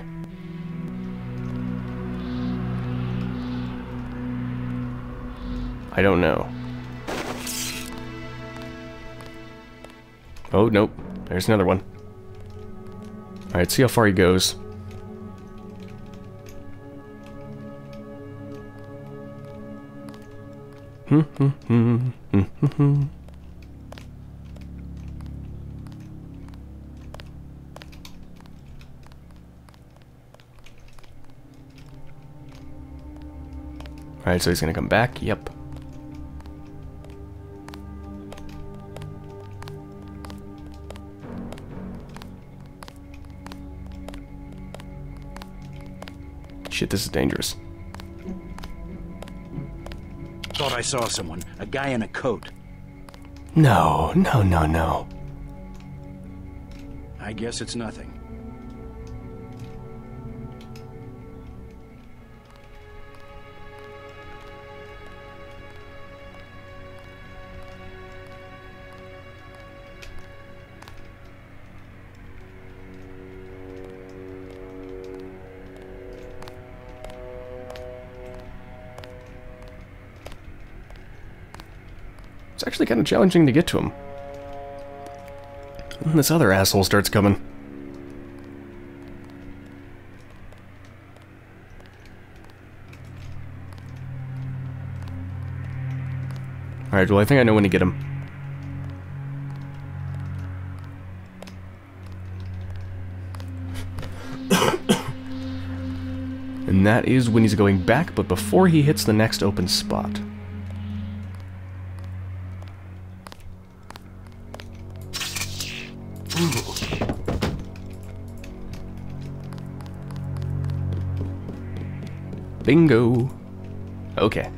I don't know. Oh, nope. There's another one. Alright, see how far he goes. Hmm, hmm, hmm, hmm, hmm, hmm. Alright, so he's gonna come back. Yep. Shit, this is dangerous. Thought I saw someone. A guy in a coat. No, no, no, no. I guess it's nothing. It's actually kind of challenging to get to him. And this other asshole starts coming. Alright, well I think I know when to get him. And that is when he's going back, but before he hits the next open spot. Bingo. Okay.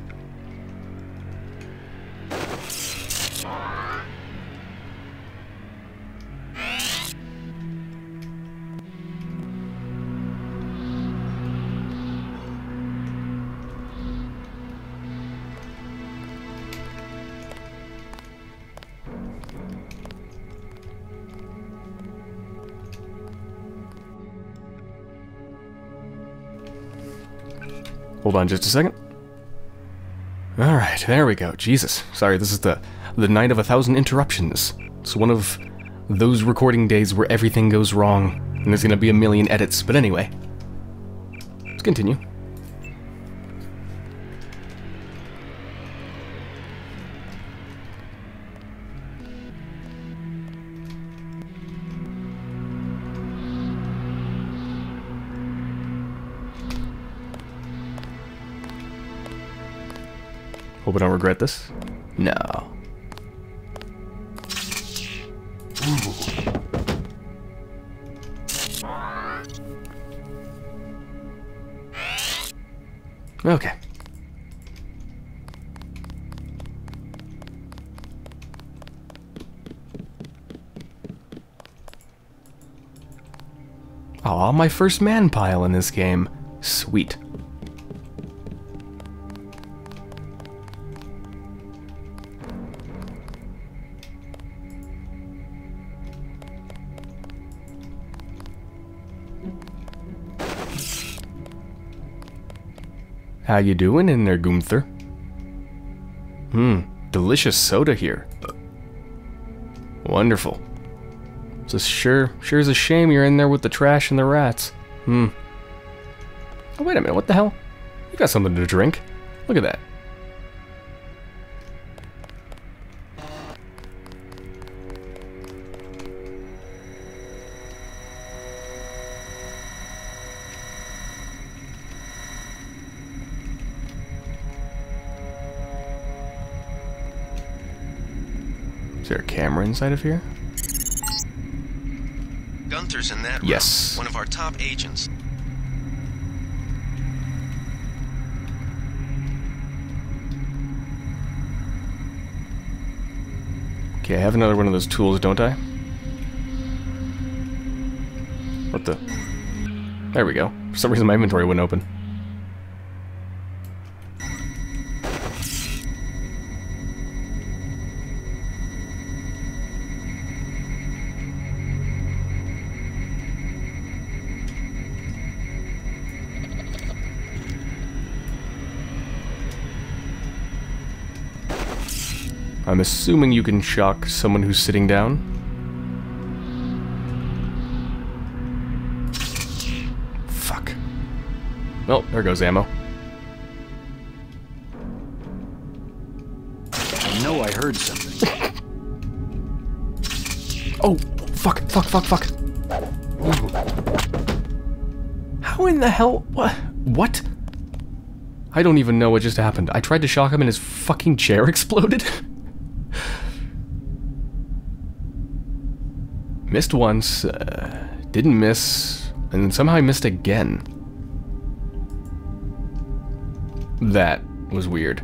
Hold on just a second. Alright, there we go. Jesus. Sorry, this is the, the night of a thousand interruptions. It's one of those recording days where everything goes wrong, and there's gonna be a million edits. But anyway, let's continue. Hope I don't regret this. No. Ooh. Okay. Aw, my first man pile in this game. Sweet. How you doing in there, Gunther? Hmm, delicious soda here. Wonderful. It's a sure, sure is a shame you're in there with the trash and the rats. Hmm. Oh, wait a minute, what the hell? You got something to drink. Look at that. Is there a camera inside of here? shelters in that room. Yes. One of our top agents. Okay, I have another one of those tools, don't I? What the? There we go. For some reason my inventory wouldn't open. I'm assuming you can shock someone who's sitting down. Fuck. Well, there goes ammo. I know I heard something. Oh, fuck, fuck, fuck, fuck. Ooh. How in the hell? What? What? I don't even know what just happened. I tried to shock him and his fucking chair exploded. Missed once, uh, didn't miss, and then somehow I missed again. That was weird.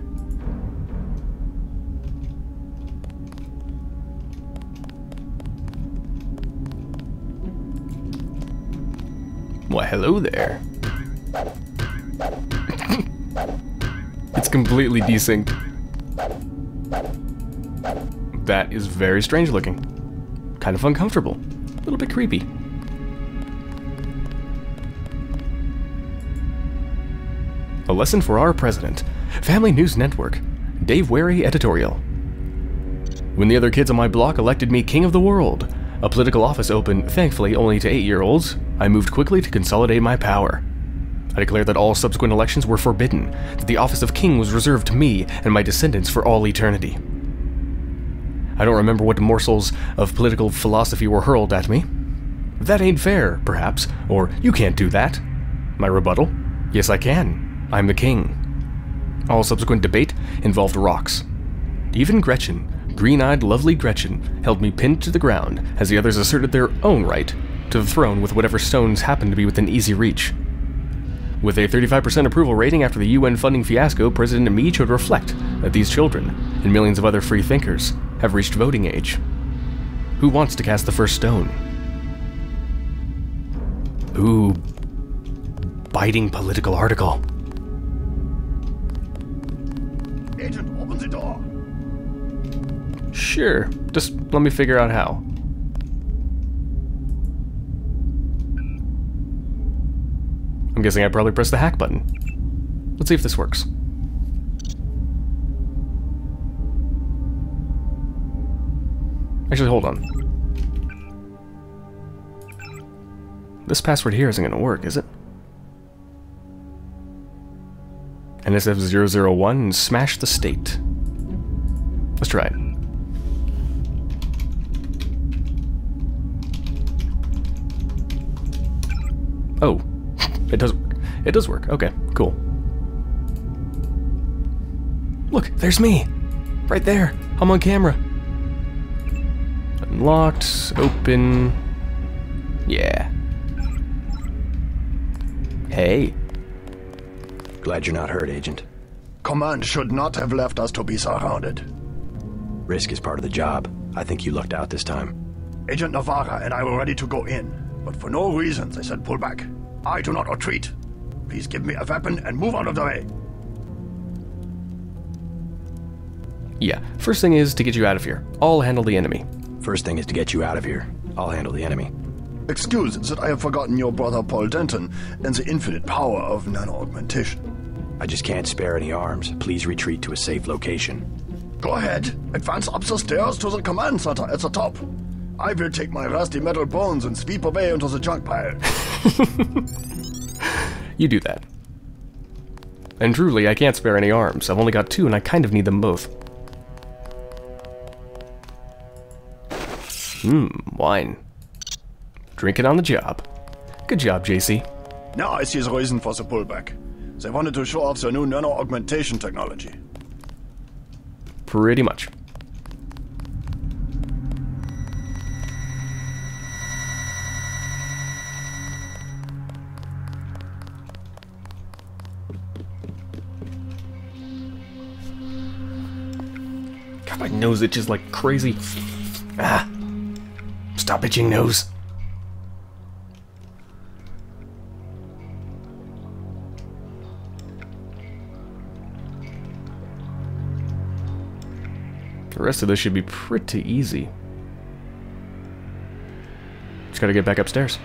Why, hello there. It's completely desynced. That is very strange looking. Kind of uncomfortable. A little bit creepy. A lesson for our president. Family News Network. Dave Wary editorial. When the other kids on my block elected me king of the world, a political office open, thankfully only to eight-year-olds, I moved quickly to consolidate my power. I declared that all subsequent elections were forbidden, that the office of king was reserved to me and my descendants for all eternity. I don't remember what morsels of political philosophy were hurled at me. That ain't fair, perhaps, or you can't do that. My rebuttal? Yes, I can. I'm the king. All subsequent debate involved rocks. Even Gretchen, green-eyed, lovely Gretchen, held me pinned to the ground as the others asserted their own right to the throne with whatever stones happened to be within easy reach. With a thirty-five percent approval rating after the U N funding fiasco, President Me should reflect that these children, and millions of other free thinkers, have reached voting age. Who wants to cast the first stone? Ooh, biting political article. Agent, open the door. Sure, just let me figure out how. I'm guessing I probably pressed the hack button. Let's see if this works. Actually, hold on. This password here isn't gonna work, is it? N S F zero zero one and smash the state. Let's try it. Oh, it does. It does work. Okay, cool. Look, there's me, right there. I'm on camera. Unlocked. Open. Yeah. Hey. Glad you're not hurt, Agent. Command should not have left us to be surrounded. Risk is part of the job. I think you lucked out this time. Agent Navarra and I were ready to go in, but for no reason they said pull back. I do not retreat. Please give me a weapon and move out of the way. Yeah, first thing is to get you out of here. I'll handle the enemy. First thing is to get you out of here. I'll handle the enemy. Excuse that I have forgotten your brother Paul Denton and the infinite power of nano-augmentation. I just can't spare any arms. Please retreat to a safe location. Go ahead. Advance up the stairs to the command center at the top. I will take my rusty metal bones and sweep away into the junk pile. You do that. And truly, I can't spare any arms. I've only got two and I kind of need them both. Hmm, wine. Drink it on the job. Good job, J C. Now I see the reason for the pullback. They wanted to show off their new nano-augmentation technology. Pretty much. My nose itches like crazy. Ah. Stop itching, nose. The rest of this should be pretty easy. Just gotta get back upstairs.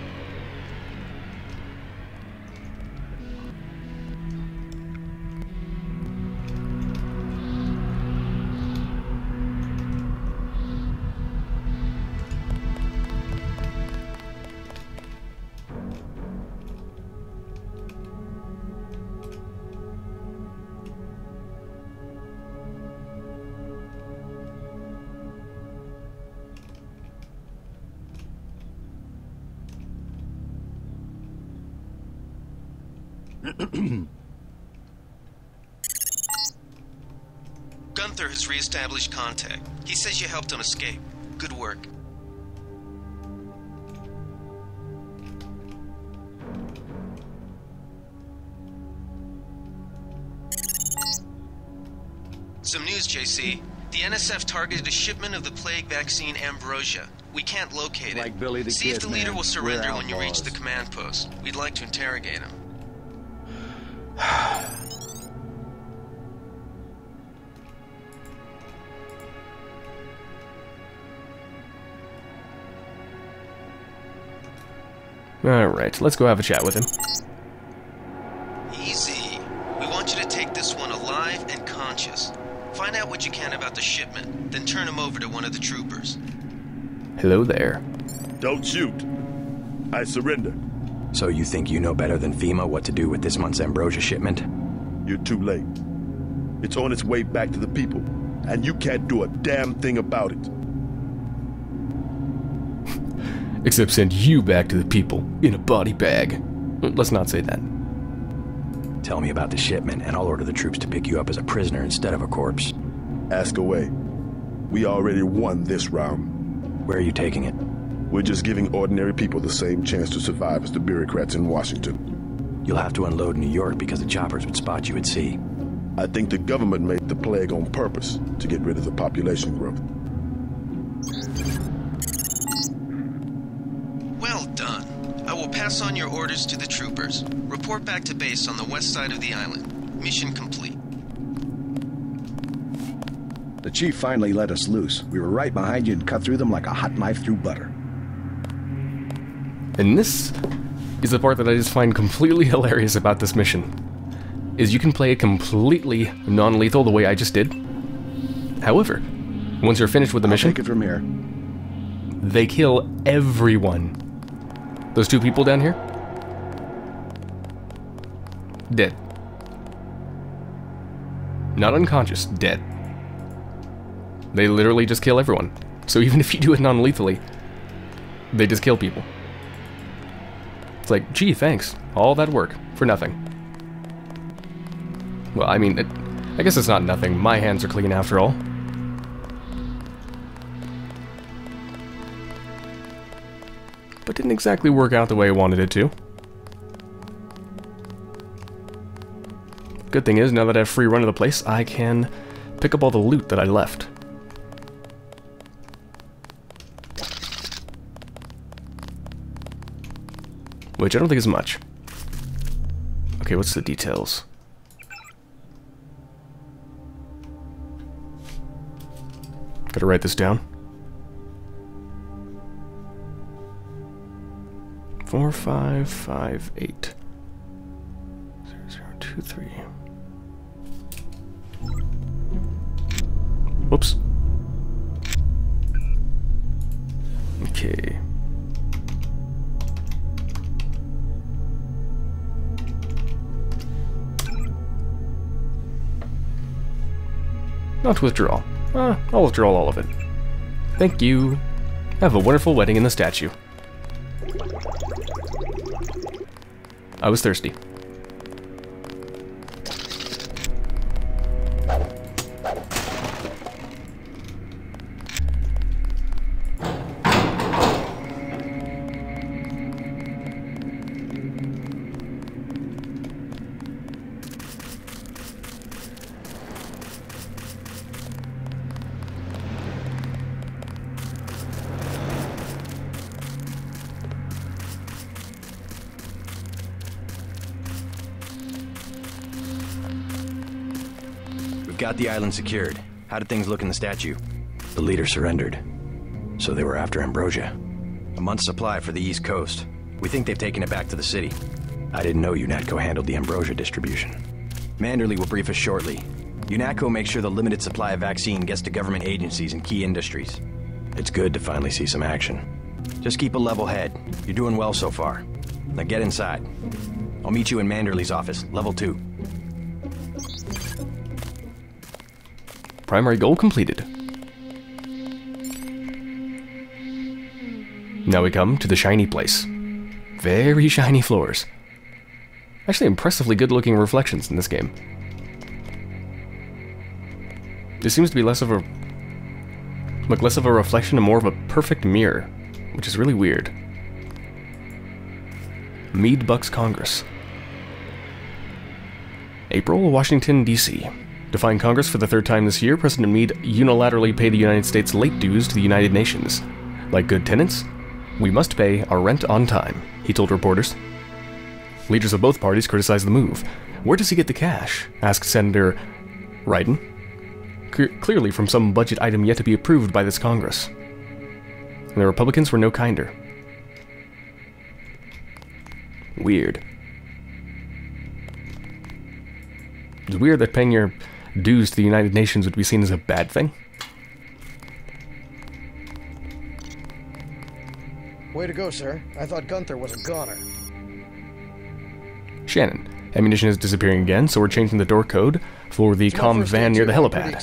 Gunther has re-established contact. He says you helped him escape. Good work. Some news, J C. The N S F targeted a shipment of the plague vaccine Ambrosia. We can't locate it. Like Billy the See Kid, if the leader man. will surrender We're when you reach outlaws. the command post. We'd like to interrogate him. Alright, let's go have a chat with him. Easy. We want you to take this one alive and conscious. Find out what you can about the shipment, then turn him over to one of the troopers. Hello there. Don't shoot. I surrender. So you think you know better than FEMA what to do with this month's Ambrosia shipment? You're too late. It's on its way back to the people, and you can't do a damn thing about it. Except send you back to the people in a body bag. Let's not say that. Tell me about the shipment, and I'll order the troops to pick you up as a prisoner instead of a corpse. Ask away. We already won this round. Where are you taking it? We're just giving ordinary people the same chance to survive as the bureaucrats in Washington. You'll have to unload in New York because the choppers would spot you at sea. I think the government made the plague on purpose to get rid of the population growth. Well done. I will pass on your orders to the troopers. Report back to base on the west side of the island. Mission complete. The chief finally let us loose. We were right behind you and cut through them like a hot knife through butter. And this is the part that I just find completely hilarious about this mission. Is you can play it completely non-lethal the way I just did. However, once you're finished with the I'll mission, take it from here. they kill everyone. Those two people down here? Dead. Not unconscious, dead. They literally just kill everyone. So even if you do it non-lethally, they just kill people. It's like, gee, thanks. All that work for nothing. Well, I mean, it, I guess it's not nothing. My hands are clean after all. But didn't exactly work out the way I wanted it to. Good thing is, now that I have free run of the place, I can pick up all the loot that I left. Which I don't think is much. Okay, what's the details? Gotta write this down. Four, five, five, eight. Zero, zero, two, three. Whoops. Okay. Not to withdraw. Uh, I'll withdraw all of it. Thank you. Have a wonderful wedding in the statue. I was thirsty. got the island secured. How did things look in the statue? The leader surrendered. So they were after Ambrosia. A month's supply for the East Coast. We think they've taken it back to the city. I didn't know UNATCO handled the Ambrosia distribution. Manderley will brief us shortly. UNATCO makes sure the limited supply of vaccine gets to government agencies and key industries. It's good to finally see some action. Just keep a level head. You're doing well so far. Now get inside. I'll meet you in Manderley's office, level two. Primary goal completed. Now we come to the shiny place. Very shiny floors. Actually impressively good looking reflections in this game. This seems to be less of a like less of a reflection and more of a perfect mirror, which is really weird. Meade Bucks Congress. April, Washington, D C Defying Congress for the third time this year, President Meade unilaterally paid the United States late dues to the United Nations. Like good tenants, we must pay our rent on time, he told reporters. Leaders of both parties criticized the move. Where does he get the cash? Asked Senator Ryden. C clearly from some budget item yet to be approved by this Congress. And the Republicans were no kinder. Weird. It's weird that paying your dues to the United Nations would be seen as a bad thing. Way to go, sir. I thought Gunther was a goner. Shannon. Ammunition is disappearing again, so we're changing the door code for the comm van near the helipad.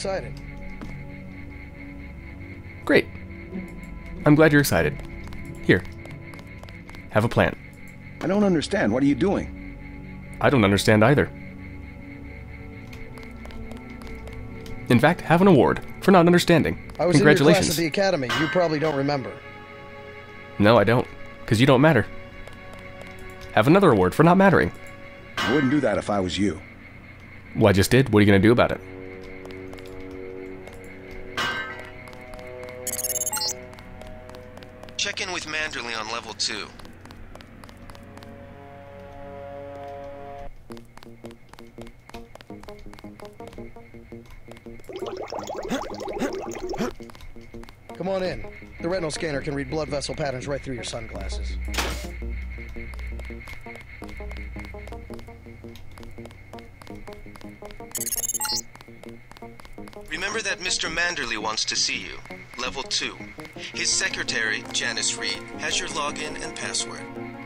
Great. I'm glad you're excited. Here. Have a plan. I don't understand. What are you doing? I don't understand either. In fact, have an award for not understanding. I was Congratulations. in your class at the academy. You probably don't remember. No, I don't. Because you don't matter. Have another award for not mattering. I wouldn't do that if I was you. Well, I just did. What are you going to do about it? Check in with Manderley on level two. Come on in. The retinal scanner can read blood vessel patterns right through your sunglasses. Remember that Mister Manderley wants to see you. Level two. His secretary, Janice Reed, has your login and password.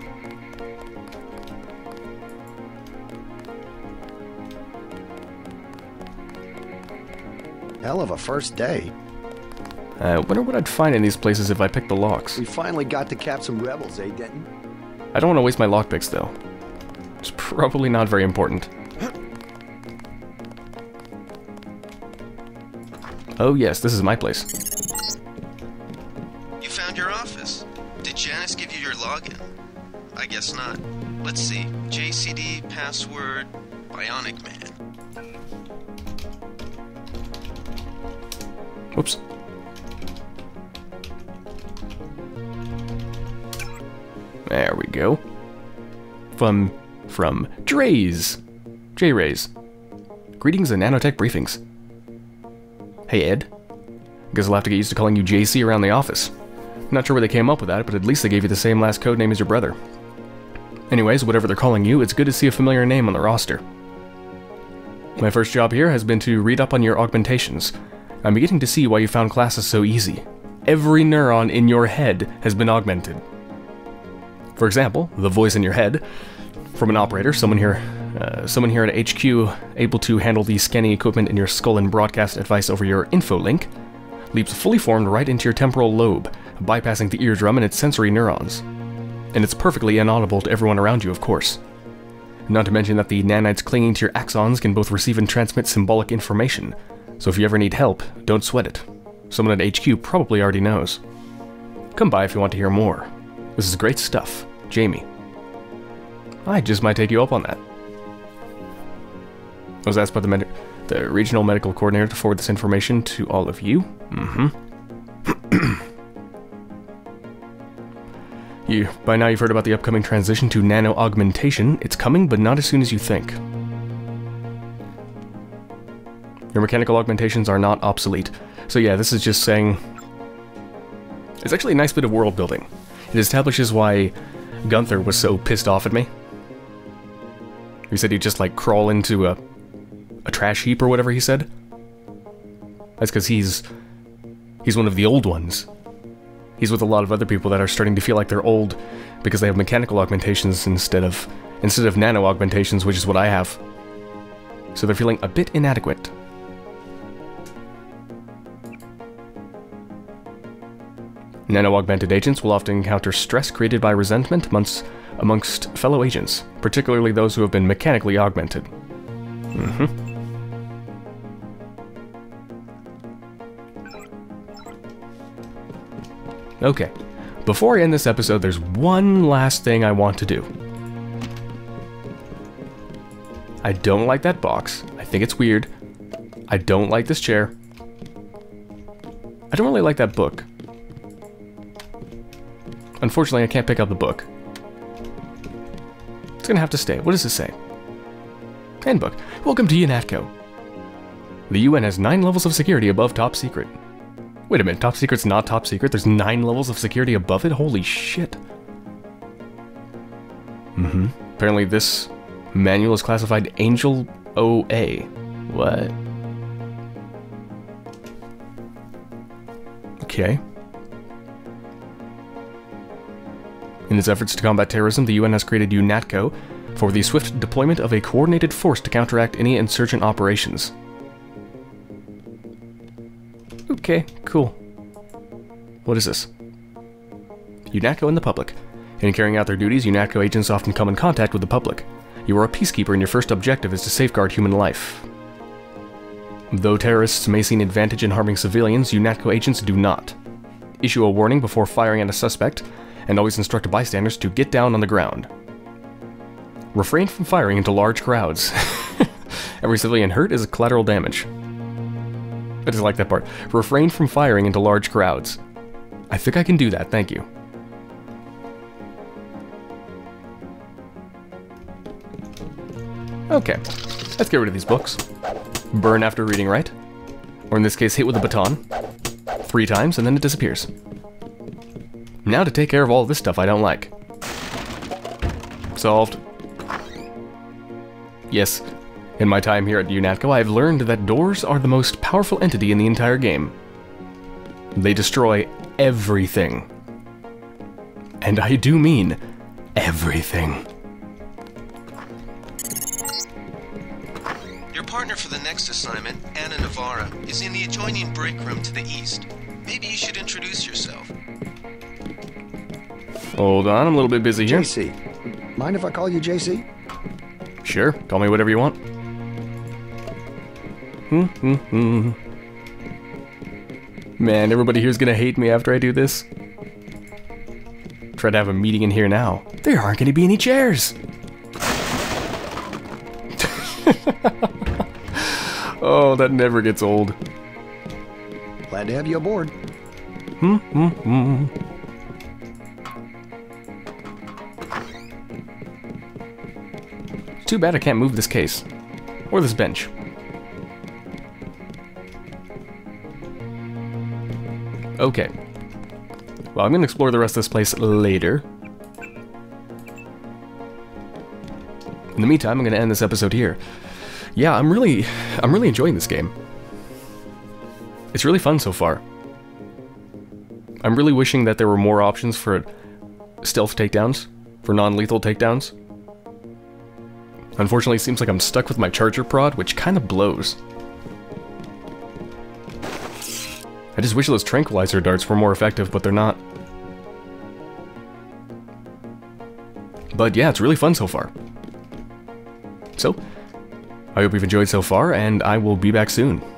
Hell of a first day. I uh, wonder what I'd find in these places if I picked the locks. We finally got to cap some rebels, eh, Denton? I don't want to waste my lockpicks, though. It's probably not very important. Oh yes, this is my place. You found your office. Did Janice give you your login? I guess not. Let's see. J C D, password, Bionic Man. Whoops. There we go. From, from Drays. J-Rays. Greetings and nanotech briefings. Hey, Ed. Guess I'll have to get used to calling you J C around the office. Not sure where they came up with that, but at least they gave you the same last code name as your brother. Anyways, whatever they're calling you, it's good to see a familiar name on the roster. My first job here has been to read up on your augmentations. I'm beginning to see why you found classes so easy. Every neuron in your head has been augmented. For example, the voice in your head, from an operator, someone here uh, someone here at H Q able to handle the scanning equipment in your skull and broadcast advice over your info link, leaps fully formed right into your temporal lobe, bypassing the eardrum and its sensory neurons. And it's perfectly inaudible to everyone around you, of course. Not to mention that the nanites clinging to your axons can both receive and transmit symbolic information, so if you ever need help, don't sweat it. Someone at H Q probably already knows. Come by if you want to hear more. This is great stuff, Jamie. I just might take you up on that. I was asked by the, med the regional medical coordinator to forward this information to all of you. Mm-hmm. you, by now you've heard about the upcoming transition to nano-augmentation. It's coming, but not as soon as you think. Your mechanical augmentations are not obsolete. So yeah, this is just saying... It's actually a nice bit of world building. It establishes why Gunther was so pissed off at me. He said he'd just like crawl into a, a trash heap or whatever he said. That's because he's... He's one of the old ones. He's with a lot of other people that are starting to feel like they're old because they have mechanical augmentations instead of instead of nano augmentations, which is what I have. So they're feeling a bit inadequate. Nano-augmented agents will often encounter stress created by resentment amongst, amongst fellow agents, particularly those who have been mechanically augmented. Mm-hmm. Okay, before I end this episode, there's one last thing I want to do. I don't like that box. I think it's weird. I don't like this chair. I don't really like that book. Unfortunately, I can't pick up the book. It's gonna have to stay. What does this say? Handbook. Welcome to UNATCO. The U N has nine levels of security above top secret. Wait a minute, top secret's not top secret? There's nine levels of security above it? Holy shit. Mm-hmm. Apparently this manual is classified Angel O A. What? Okay. In its efforts to combat terrorism, the U N has created UNATCO for the swift deployment of a coordinated force to counteract any insurgent operations. Okay, cool. What is this? UNATCO and the public. In carrying out their duties, UNATCO agents often come in contact with the public. You are a peacekeeper and your first objective is to safeguard human life. Though terrorists may see an advantage in harming civilians, UNATCO agents do not. Issue a warning before firing at a suspect, and always instruct bystanders to get down on the ground. Refrain from firing into large crowds. Every civilian hurt is collateral damage. I just like that part. Refrain from firing into large crowds. I think I can do that, thank you. Okay, let's get rid of these books. Burn after reading, right? Or in this case, hit with a baton. Three times, and then it disappears. Now to take care of all this stuff I don't like. Solved. Yes, in my time here at UNATCO, I have learned that doors are the most powerful entity in the entire game. They destroy everything. And I do mean everything. Your partner for the next assignment, Anna Navarra, is in the adjoining break room to the east. Maybe you should introduce yourself. Hold on, I'm a little bit busy here. J C. Mind if I call you J C? Sure, call me whatever you want. Hmm, hmm, hmm. Man, everybody here's gonna hate me after I do this. Try to have a meeting in here now. There aren't gonna be any chairs! Oh, that never gets old. Glad to have you aboard. Hmm, hmm, hmm. Too bad I can't move this case. Or this bench. Okay. Well, I'm gonna explore the rest of this place later. In the meantime, I'm gonna end this episode here. Yeah, I'm really, I'm really enjoying this game. It's really fun so far. I'm really wishing that there were more options for stealth takedowns, for non-lethal takedowns. Unfortunately, it seems like I'm stuck with my charger prod, which kind of blows. I just wish those tranquilizer darts were more effective, but they're not. But yeah, it's really fun so far. So, I hope you've enjoyed so far, and I will be back soon.